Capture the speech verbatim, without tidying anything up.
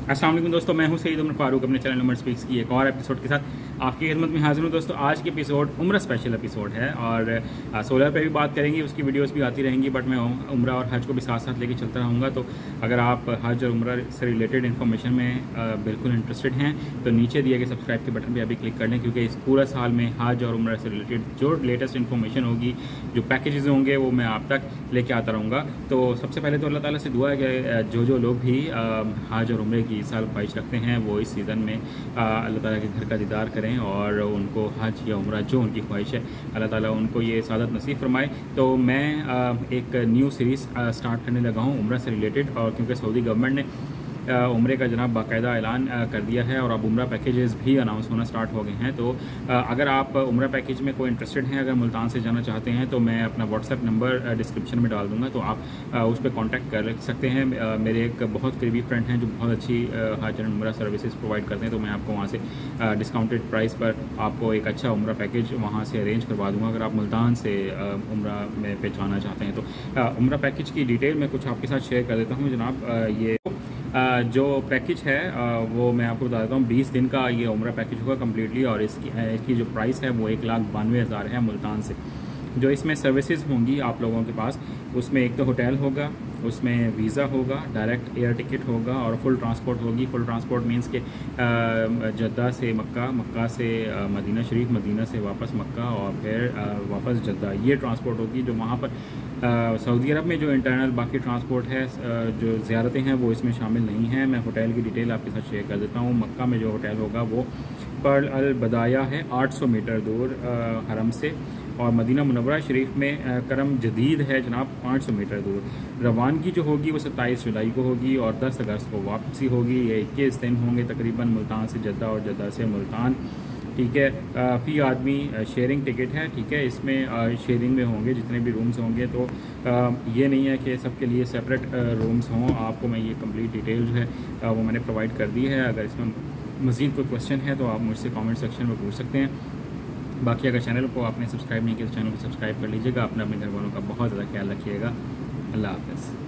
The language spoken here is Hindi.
अस्सलाम वालेकुम दोस्तों, मैं हूं सईद उमर फारूक अपने चैनल उमर स्पीक्स की एक और एपिसोड के साथ आपकी खिदमत में हाजिर हूं। दोस्तों आज की एपिसोड उम्र स्पेशल एपिसोड है और सोलर पे भी बात करेंगे, उसकी वीडियोस भी आती रहेंगी, बट मैं उम्र और हज को भी साथ साथ लेके चलता रहूँगा। तो अगर आप हज और उम्र से रिलेटेड इन्फॉर्मेशन में बिल्कुल इंटरेस्टेड हैं तो नीचे दिए गए सब्सक्राइब के बटन पर अभी क्लिक कर लें, क्योंकि इस पूरा साल में हज और उम्र से रिलेटेड जो लेटेस्ट इन्फॉर्मेशन होगी, जो पैकेजेस होंगे, वो मैं आप तक लेके आता रहूँगा। तो सबसे पहले तो अल्लाह ताला से दुआ है कि जो जो लोग भी हज और उम्र की इस साल ख्वाहिश रखते हैं वो इस सीज़न में अल्लाह ताला के घर का दीदार करें और उनको हज या उम्रा जो उनकी ख्वाहिश है अल्लाह ताला उनको ये सादत नसीब फरमाए। तो मैं एक न्यू सीरीज़ स्टार्ट करने लगा हूँ उम्रा से रिलेटेड, और क्योंकि सऊदी गवर्नमेंट ने उम्रे का जनाब बाकायदा ऐलान कर दिया है और अब उम्रा पैकेजेस भी अनाउंस होना स्टार्ट हो गए हैं। तो अगर आप उम्रा पैकेज में कोई इंटरेस्टेड हैं, अगर मुल्तान से जाना चाहते हैं, तो मैं अपना व्हाट्सएप नंबर डिस्क्रिप्शन में डाल दूंगा, तो आप उस पर कांटेक्ट कर सकते हैं। मेरे एक बहुत करीबी फ्रेंड हैं जो बहुत अच्छी हज एंड उम्रा सर्विसेज प्रोवाइड करते हैं, तो मैं आपको वहाँ से डिस्काउंटेड प्राइस पर आपको एक अच्छा उम्रा पैकेज वहाँ से अरेंज करवा दूँगा अगर आप मुल्तान से उम्रा में पहुँचाना चाहते हैं। तो उम्रा पैकेज की डिटेल मैं कुछ आपके साथ शेयर कर देता हूँ जनाब। ये जो पैकेज है वो मैं आपको बता देता हूँ, बीस दिन का ये उम्रा पैकेज होगा कम्प्लीटली, और इसकी इसकी जो प्राइस है वो एक लाख बानवे हज़ार है मुल्तान से। जो इसमें सर्विसेज होंगी आप लोगों के पास, उसमें एक तो होटल होगा, उसमें वीज़ा होगा, डायरेक्ट एयर टिकट होगा और फुल ट्रांसपोर्ट होगी। फुल ट्रांसपोर्ट मींस के जद्दा से मक्का, मक्का से मदीना शरीफ, मदीना से वापस मक्का और फिर वापस जद्दा, ये ट्रांसपोर्ट होगी। जो वहाँ पर सऊदी अरब में जो इंटरनल बाकी ट्रांसपोर्ट है, जो ज़ियारतें हैं, वो इसमें शामिल नहीं हैं। मैं होटल की डिटेल आपके साथ शेयर कर देता हूँ। मक्का में जो होटल होगा वो पर्ल अल बदाया है, आठ सौ मीटर दूर हरम से, और मदीना मुनव्वरा शरीफ में करम जदीद है जनाब, पाँच सौ मीटर दूर। रवानगी जो होगी वो सत्ताईस जुलाई को होगी और दस अगस्त को वापसी होगी। ये इक्कीस दिन होंगे तकरीबन मुल्तान से जद्दा और जद्दा से मुल्तान, ठीक है। फ़ी आदमी शेयरिंग टिकट है, ठीक है। इसमें शेयरिंग में होंगे जितने भी रूम्स होंगे, तो ये नहीं है कि सबके लिए सेपरेट रूम्स हों। आपको मैं ये कंप्लीट डिटेल जो है वो मैंने प्रोवाइड कर दी है। अगर इसमें मज़ीद कोई क्वेश्चन है तो आप मुझसे कमेंट सेक्शन में पूछ सकते हैं। बाकी अगर चैनल को आपने सब्सक्राइब नहीं किया तो चैनल को सब्सक्राइब कर लीजिएगा। अपने अपने घर वालों का बहुत ज़्यादा ख्याल रखिएगा। अल्लाह हाफ़िज़।